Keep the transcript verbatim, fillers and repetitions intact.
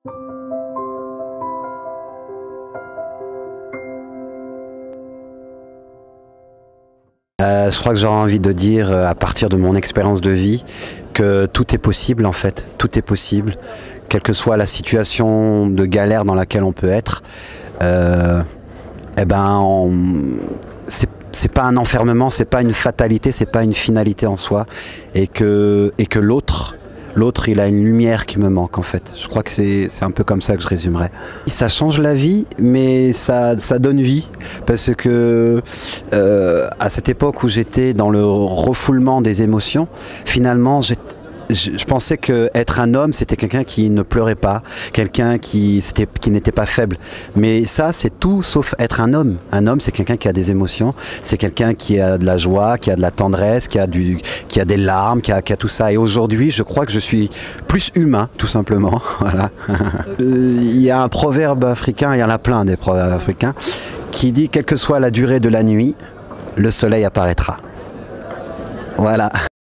Euh, je crois que j'aurais envie de dire, euh, à partir de mon expérience de vie, que tout est possible en fait, tout est possible, quelle que soit la situation de galère dans laquelle on peut être. Euh, eh ben, on... c'est c'est pas un enfermement, c'est pas une fatalité, c'est pas une finalité en soi, et que, et que l'autre, l'autre il a une lumière qui me manque en fait. Je crois que c'est un peu comme ça que je résumerais. Ça change la vie, mais ça, ça donne vie, parce que euh, à cette époque où j'étais dans le refoulement des émotions, finalement j'ai Je, je pensais qu'être un homme, c'était quelqu'un qui ne pleurait pas, quelqu'un qui, qui n'était pas faible. Mais ça, c'est tout sauf être un homme. Un homme, c'est quelqu'un qui a des émotions, c'est quelqu'un qui a de la joie, qui a de la tendresse, qui a, du, qui a des larmes, qui a, qui a tout ça. Et aujourd'hui, je crois que je suis plus humain, tout simplement. Voilà. Il y a un proverbe africain, il y en a plein des proverbes africains, qui dit « Quelle que soit la durée de la nuit, le soleil apparaîtra ». Voilà.